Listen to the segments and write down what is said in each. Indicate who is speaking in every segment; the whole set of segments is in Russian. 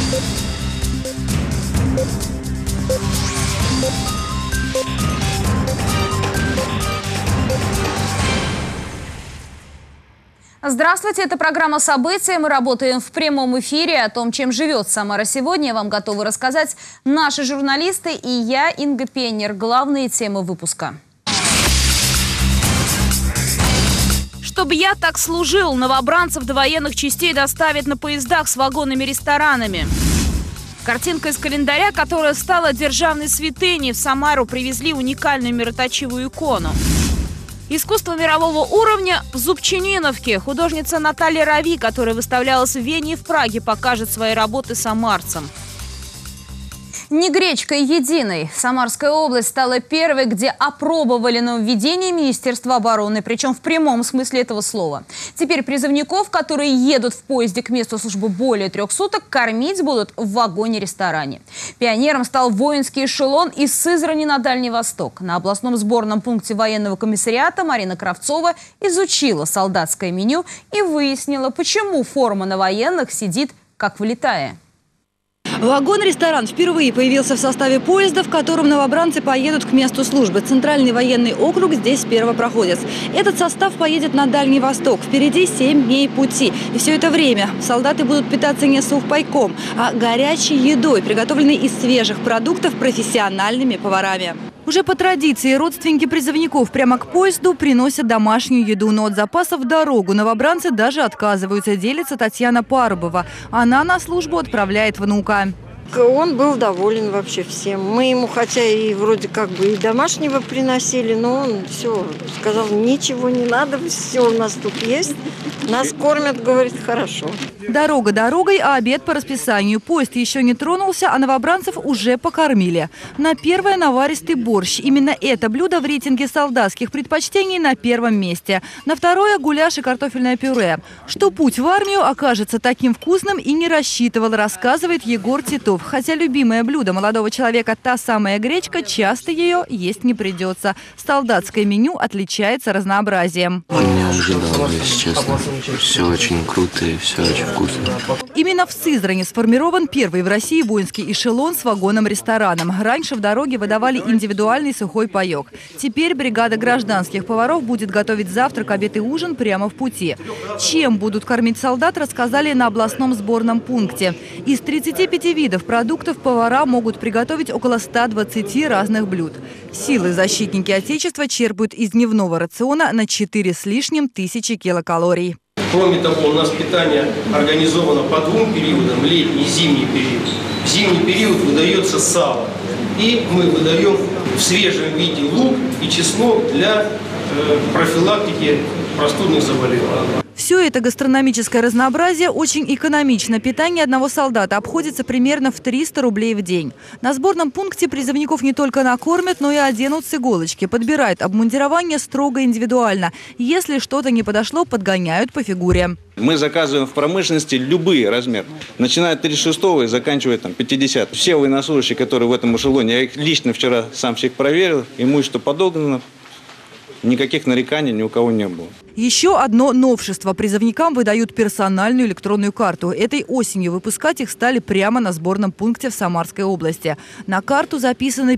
Speaker 1: Здравствуйте, это программа «События». Мы работаем в прямом эфире. О том, чем живет Самара сегодня, вам готовы рассказать наши журналисты и я, Инга Пеннер. Главные темы выпуска. Чтобы я так служил, новобранцев до военных частей доставят на поездах с вагонами-ресторанами. Картинка из календаря, которая стала державной святыней. В Самару привезли уникальную мироточивую икону. Искусство мирового уровня в Зубчининовке. Художница Наталья Рави, которая выставлялась в Вене и в Праге, покажет свои работы самарцам. Не гречкой единой. Самарская область стала первой, где опробовали нововведение Министерства обороны, причем в прямом смысле этого слова. Теперь призывников, которые едут в поезде к месту службы более 3 суток, кормить будут в вагоне-ресторане. Пионером стал воинский эшелон из Сызрани на Дальний Восток. На областном сборном пункте военного комиссариата Марина Кравцова изучила солдатское меню и выяснила, почему форма на военных сидит как влитая.
Speaker 2: Вагон-ресторан впервые появился в составе поезда, в котором новобранцы поедут к месту службы. Центральный военный округ здесь первопроходец. Этот состав поедет на Дальний Восток. Впереди 7 дней пути. И все это время солдаты будут питаться не сухпайком, а горячей едой, приготовленной из свежих продуктов профессиональными поварами. Уже по традиции родственники призывников прямо к поезду приносят домашнюю еду, но от запасов в дорогу новобранцы даже отказываются, делится Татьяна Парубова. Она на службу отправляет внука.
Speaker 3: Он был доволен вообще всем. Мы ему, хотя и вроде как бы и домашнего приносили, но он все сказал, ничего не надо, все у нас тут есть. Нас кормят, говорит, хорошо.
Speaker 2: Дорога дорогой, а обед по расписанию. Поезд еще не тронулся, а новобранцев уже покормили. На первое наваристый борщ. Именно это блюдо в рейтинге солдатских предпочтений на первом месте. На второе гуляш и картофельное пюре. Что путь в армию окажется таким вкусным и не рассчитывал, рассказывает Егор Титов. Хотя любимое блюдо молодого человека, та самая гречка, часто ее есть не придется. Солдатское меню отличается разнообразием.
Speaker 4: Не ожидал, если честно. Все очень круто и все очень вкусно.
Speaker 2: Именно в Сызрани сформирован первый в России воинский эшелон с вагоном-рестораном. Раньше в дороге выдавали индивидуальный сухой паек. Теперь бригада гражданских поваров будет готовить завтрак, обед и ужин прямо в пути. Чем будут кормить солдат, рассказали на областном сборном пункте. Из 35 видов продуктов повара могут приготовить около 120 разных блюд. Силы защитники Отечества черпают из дневного рациона на 4 с лишним тысячи килокалорий.
Speaker 5: Кроме того, у нас питание организовано по 2 периодам, летний и зимний период. В зимний период выдается сало. И мы выдаем в свежем виде лук и чеснок для профилактики простудных заболеваний.
Speaker 2: Все это гастрономическое разнообразие очень экономично. Питание одного солдата обходится примерно в 300 рублей в день. На сборном пункте призывников не только накормят, но и оденут с иголочки. Подбирают обмундирование строго индивидуально. Если что-то не подошло, подгоняют по фигуре.
Speaker 6: Мы заказываем в промышленности любые размеры. Начиная от 36-го и заканчивая 50. Все военнослужащие, которые в этом эшелоне, я их лично вчера сам всех проверил, имущество подогнано. Никаких нареканий ни у кого не было.
Speaker 2: Еще одно новшество. Призывникам выдают персональную электронную карту. Этой осенью выпускать их стали прямо на сборном пункте в Самарской области. На карту записаны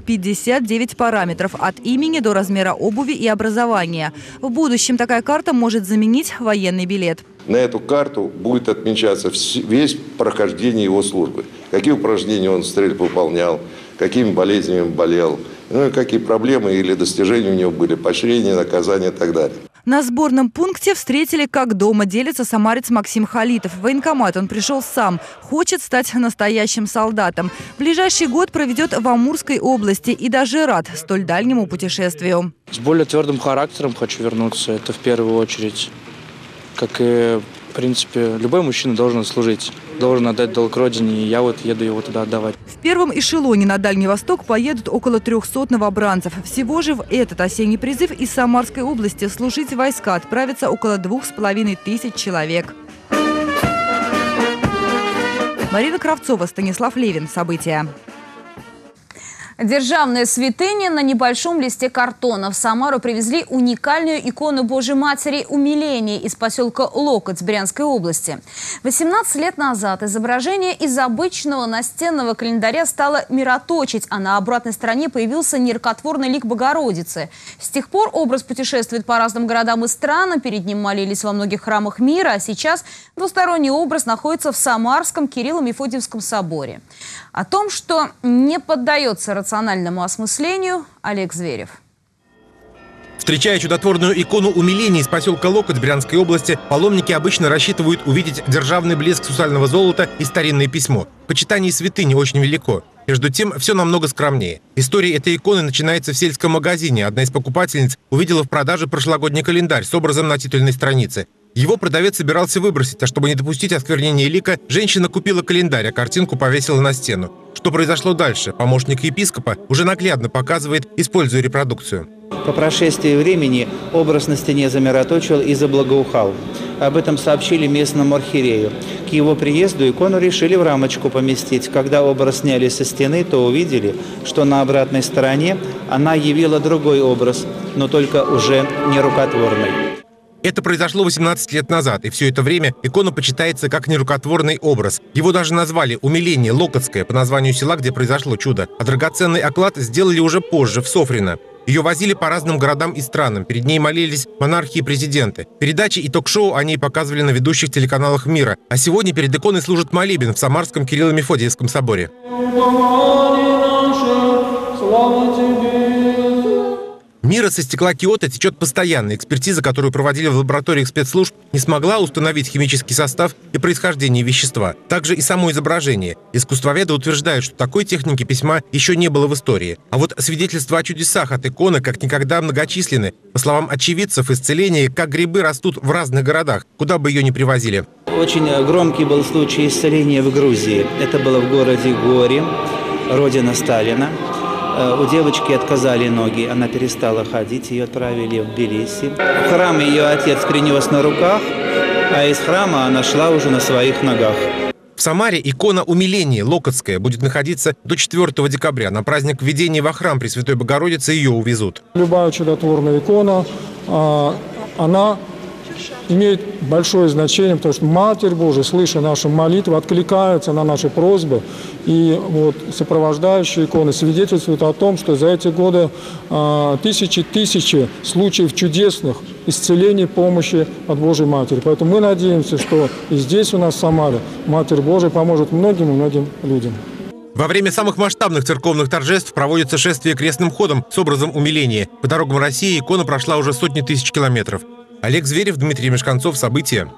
Speaker 2: 59 параметров от имени до размера обуви и образования. В будущем такая карта может заменить военный билет.
Speaker 7: На эту карту будет отмечаться весь прохождение его службы. Какие упражнения он в стрельбе выполнял, какими болезнями болел, ну и какие проблемы или достижения у него были, поощрения, наказания и так далее.
Speaker 2: На сборном пункте встретили как дома, делится самарец Максим Халитов. В военкомат он пришел сам, хочет стать настоящим солдатом. Ближайший год проведет в Амурской области и даже рад столь дальнему путешествию.
Speaker 8: С более твердым характером хочу вернуться, это в первую очередь. Как и, в принципе, любой мужчина должен служить, должен отдать долг родине, и я вот еду его туда отдавать.
Speaker 2: В первом эшелоне на Дальний Восток поедут около 300 новобранцев. Всего же в этот осенний призыв из Самарской области служить в войска отправится около 2500 человек. Марина Кравцова, Станислав Левин. События.
Speaker 1: Державная святыня на небольшом листе картона. В Самару привезли уникальную икону Божьей Матери Умиления из поселка Локоть Брянской области. 18 лет назад изображение из обычного настенного календаря стало мироточить, а на обратной стороне появился нерукотворный лик Богородицы. С тех пор образ путешествует по разным городам и странам, перед ним молились во многих храмах мира, а сейчас двусторонний образ находится в Самарском Кирилло-Мефодиевском соборе. О том, что не поддается рациональному осмыслению, Олег Зверев.
Speaker 9: Встречая чудотворную икону Умиления из поселка Локоть Брянской области, паломники обычно рассчитывают увидеть державный блеск сусального золота и старинное письмо. Почитание святыни очень велико. Между тем, все намного скромнее. История этой иконы начинается в сельском магазине. Одна из покупательниц увидела в продаже прошлогодний календарь с образом на титульной странице. Его продавец собирался выбросить, а чтобы не допустить осквернения лика, женщина купила календарь, а картинку повесила на стену. Что произошло дальше, помощник епископа уже наглядно показывает, используя репродукцию.
Speaker 10: По прошествии времени образ на стене замироточил и заблагоухал. Об этом сообщили местному архиерею. К его приезду икону решили в рамочку поместить. Когда образ сняли со стены, то увидели, что на обратной стороне она явила другой образ, но только уже нерукотворный.
Speaker 9: Это произошло 18 лет назад, и все это время икона почитается как нерукотворный образ. Его даже назвали «Умиление Локотское» по названию села, где произошло чудо. А драгоценный оклад сделали уже позже, в Софрино. Ее возили по разным городам и странам. Перед ней молились монархи и президенты. Передачи и ток-шоу о ней показывали на ведущих телеканалах мира. А сегодня перед иконой служит молебен в Самарском Кирилло-Мефодиевском соборе. Мира со стекла Киото течет постоянно. Экспертиза, которую проводили в лабораториях спецслужб, не смогла установить химический состав и происхождение вещества. Также и само изображение. Искусствоведы утверждают, что такой техники письма еще не было в истории. А вот свидетельства о чудесах от иконы как никогда многочисленны. По словам очевидцев, исцеления как грибы растут в разных городах, куда бы ее ни привозили.
Speaker 10: Очень громкий был случай исцеления в Грузии. Это было в городе Гори, родина Сталина. У девочки отказали ноги, она перестала ходить, ее отправили в Тбилиси. В храм ее отец принес на руках, а из храма она шла уже на своих ногах.
Speaker 9: В Самаре икона Умиления Локотская будет находиться до 4 декабря. На праздник введения во храм Пресвятой Богородицы ее увезут.
Speaker 11: Любая чудотворная икона, она имеет большое значение, потому что Матерь Божия, слыша наши молитвы, откликается на наши просьбы. И вот сопровождающие иконы свидетельствуют о том, что за эти годы тысячи случаев чудесных исцелений, помощи от Божьей Матери. Поэтому мы надеемся, что и здесь у нас в Самаре Матерь Божия поможет многим и многим людям.
Speaker 9: Во время самых масштабных церковных торжеств проводится шествие крестным ходом с образом Умиления. По дорогам России икона прошла уже сотни тысяч километров. Олег Зверев, Дмитрий Мешканцов. События.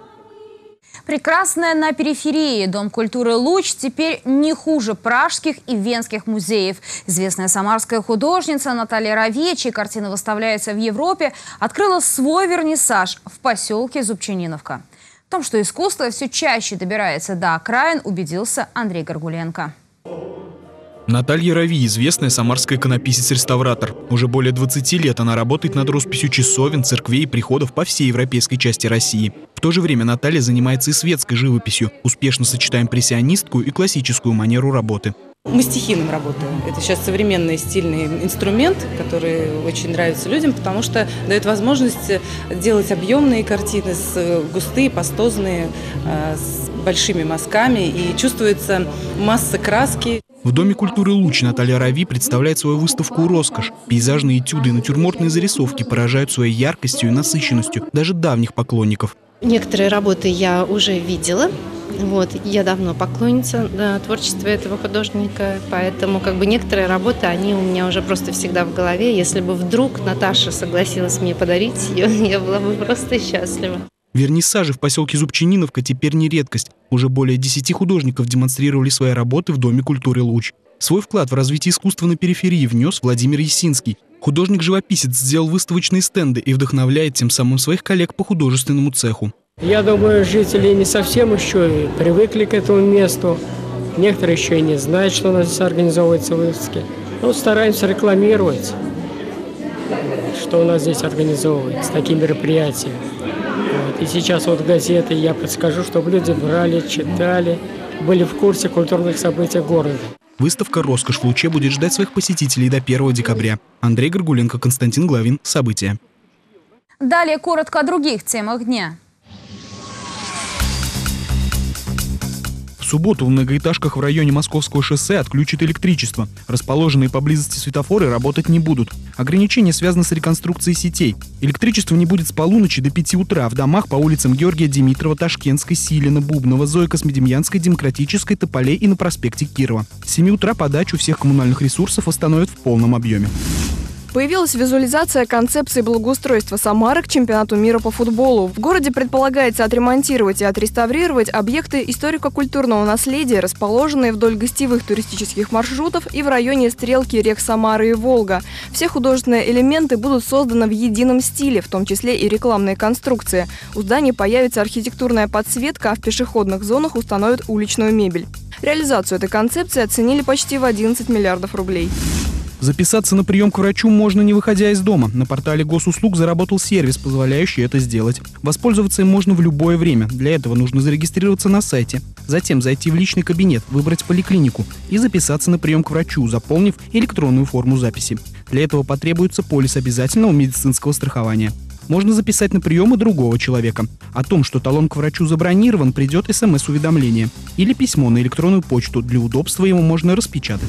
Speaker 1: Прекрасная на периферии Дом культуры «Луч» теперь не хуже пражских и венских музеев. Известная самарская художница Наталья Рави, чьи картины выставляются в Европе, открыла свой вернисаж в поселке Зубчениновка. В том, что искусство все чаще добирается до окраин, убедился Андрей Горгуленко.
Speaker 12: Наталья Рави – известная самарская иконописец-реставратор. Уже более 20 лет она работает над росписью часовен, церквей и приходов по всей европейской части России. В то же время Наталья занимается и светской живописью, успешно сочетая импрессионистскую и классическую манеру работы.
Speaker 13: Мы стихийным работаем. Это сейчас современный стильный инструмент, который очень нравится людям, потому что дает возможность делать объемные картины, густые, пастозные, с большими мазками, и чувствуется масса краски.
Speaker 12: В Доме культуры «Луч» Наталья Рави представляет свою выставку «Роскошь». Пейзажные этюды и натюрмортные зарисовки поражают своей яркостью и насыщенностью даже давних поклонников.
Speaker 14: Некоторые работы я уже видела. Я давно поклонница творчества этого художника, поэтому некоторые работы, они у меня уже просто всегда в голове. Если бы вдруг Наташа согласилась мне подарить ее, я была бы просто счастлива.
Speaker 12: Вернисажи в поселке Зубчениновка теперь не редкость. Уже более 10 художников демонстрировали свои работы в Доме культуры «Луч». Свой вклад в развитие искусства на периферии внес Владимир Ясинский. Художник-живописец сделал выставочные стенды и вдохновляет тем самым своих коллег по художественному цеху.
Speaker 15: Я думаю, жители не совсем еще привыкли к этому месту. Некоторые еще и не знают, что у нас здесь организовываются выставки. Стараемся рекламировать, что у нас здесь организовывается, такие мероприятия. И сейчас газеты я подскажу, чтобы люди брали, читали, были в курсе культурных событий города.
Speaker 12: Выставка «Роскошь в Луче» будет ждать своих посетителей до 1 декабря. Андрей Горгуленко, Константин Главин. События.
Speaker 1: Далее коротко о других темах дня.
Speaker 12: В субботу в многоэтажках в районе Московского шоссе отключат электричество. Расположенные поблизости светофоры работать не будут. Ограничения связаны с реконструкцией сетей. Электричества не будет с полуночи до 5 утра в домах по улицам Георгия Димитрова, Ташкентской, Силина, Бубнова, Зои Космодемьянской, Демократической, Тополей и на проспекте Кирова. С 7 утра подачу всех коммунальных ресурсов восстановят в полном объеме.
Speaker 16: Появилась визуализация концепции благоустройства Самары к чемпионату мира по футболу. В городе предполагается отремонтировать и отреставрировать объекты историко-культурного наследия, расположенные вдоль гостевых туристических маршрутов и в районе стрелки рек Самары и Волга. Все художественные элементы будут созданы в едином стиле, в том числе и рекламные конструкции. У зданий появится архитектурная подсветка, а в пешеходных зонах установят уличную мебель. Реализацию этой концепции оценили почти в 11 миллиардов рублей.
Speaker 12: Записаться на прием к врачу можно, не выходя из дома. На портале госуслуг заработал сервис, позволяющий это сделать. Воспользоваться им можно в любое время. Для этого нужно зарегистрироваться на сайте. Затем зайти в личный кабинет, выбрать поликлинику и записаться на прием к врачу, заполнив электронную форму записи. Для этого потребуется полис обязательного медицинского страхования. Можно записать на прием и другого человека. О том, что талон к врачу забронирован, придет СМС-уведомление или письмо на электронную почту. Для удобства его можно распечатать.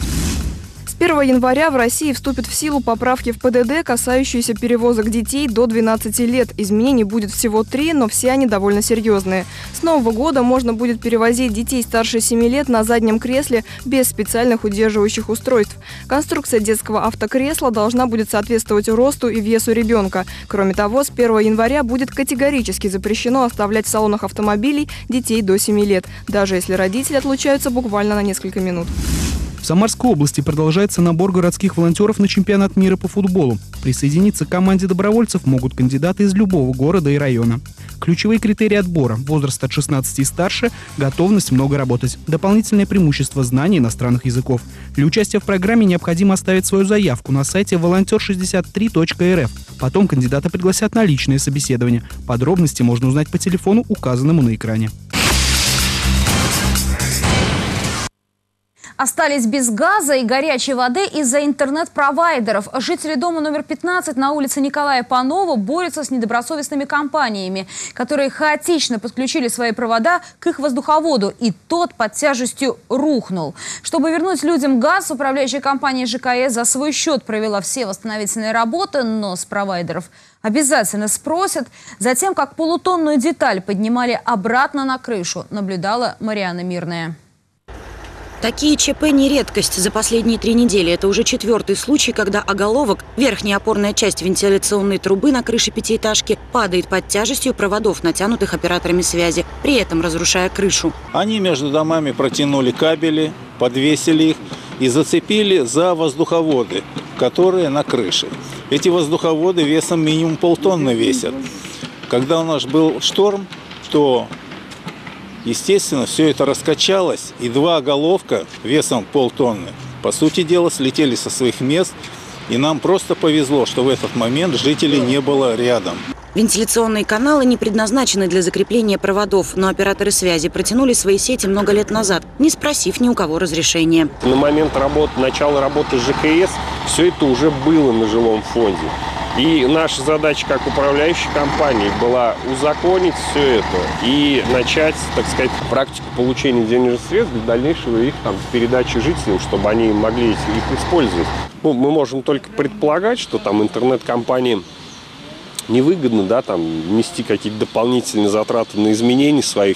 Speaker 16: С 1 января в России вступят в силу поправки в ПДД, касающиеся перевозок детей до 12 лет. Изменений будет всего 3, но все они довольно серьезные. С Нового года можно будет перевозить детей старше 7 лет на заднем кресле без специальных удерживающих устройств. Конструкция детского автокресла должна будет соответствовать росту и весу ребенка. Кроме того, с 1 января будет категорически запрещено оставлять в салонах автомобилей детей до 7 лет, даже если родители отлучаются буквально на несколько минут.
Speaker 12: В Самарской области продолжается набор городских волонтеров на чемпионат мира по футболу. Присоединиться к команде добровольцев могут кандидаты из любого города и района. Ключевые критерии отбора – возраст от 16 и старше, готовность много работать, дополнительное преимущество знаний иностранных языков. Для участия в программе необходимо оставить свою заявку на сайте volonter63.rf. Потом кандидата пригласят на личное собеседование. Подробности можно узнать по телефону, указанному на экране.
Speaker 1: Остались без газа и горячей воды из-за интернет-провайдеров. Жители дома номер 15 на улице Николая Панова борются с недобросовестными компаниями, которые хаотично подключили свои провода к их воздуховоду, и тот под тяжестью рухнул. Чтобы вернуть людям газ, управляющая компания ЖКС за свой счет провела все восстановительные работы, но с провайдеров обязательно спросят. Затем, как полутонную деталь поднимали обратно на крышу, наблюдала Марианна Мирная.
Speaker 17: Такие ЧП не редкость. За последние 3 недели это уже 4-й случай, когда оголовок, верхняя опорная часть вентиляционной трубы на крыше пятиэтажки, падает под тяжестью проводов, натянутых операторами связи, при этом разрушая крышу.
Speaker 18: Они между домами протянули кабели, подвесили их и зацепили за воздуховоды, которые на крыше. Эти воздуховоды весом минимум полтонны весят. Когда у нас был шторм, то естественно, все это раскачалось, и 2 оголовка весом полтонны, по сути дела, слетели со своих мест, и нам просто повезло, что в этот момент жителей не было рядом.
Speaker 17: Вентиляционные каналы не предназначены для закрепления проводов, но операторы связи протянули свои сети много лет назад, не спросив ни у кого разрешения.
Speaker 19: На момент начала работы ЖКС все это уже было на жилом фонде. И наша задача как управляющей компании была узаконить все это и начать, так сказать, практику получения денежных средств для дальнейшего их передачи жителям, чтобы они могли их использовать. Мы можем только предполагать, что интернет-компании невыгодно, нести какие-то дополнительные затраты на изменение своих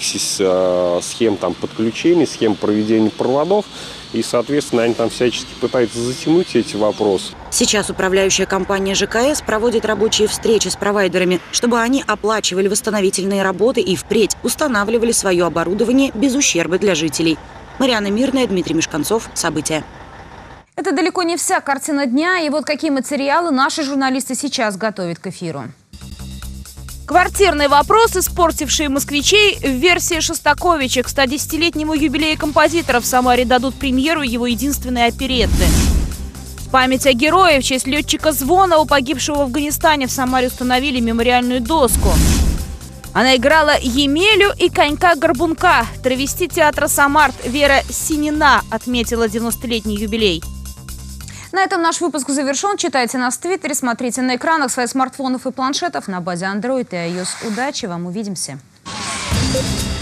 Speaker 19: схем подключения, схем проведения проводов. И, соответственно, они всячески пытаются затянуть эти вопросы.
Speaker 17: Сейчас управляющая компания ЖКС проводит рабочие встречи с провайдерами, чтобы они оплачивали восстановительные работы и впредь устанавливали свое оборудование без ущерба для жителей. Марианна Мирная, Дмитрий Мешканцов. События.
Speaker 1: Это далеко не вся картина дня. И вот какие материалы наши журналисты сейчас готовят к эфиру. Квартирный вопрос, испортивший москвичей, в версии Шостаковича. К 110-летнему юбилею композитора в Самаре дадут премьеру его единственной оперетты. Память о герое. В честь летчика Звонова, погибшего в Афганистане, в Самаре установили мемориальную доску. Она играла Емелю и конька-горбунка. Травести театра «Самарт» Вера Синина отметила 90-летний юбилей. На этом наш выпуск завершен. Читайте нас в Твиттере, смотрите на экранах своих смартфонов и планшетов на базе Android и iOS. Удачи вам, увидимся.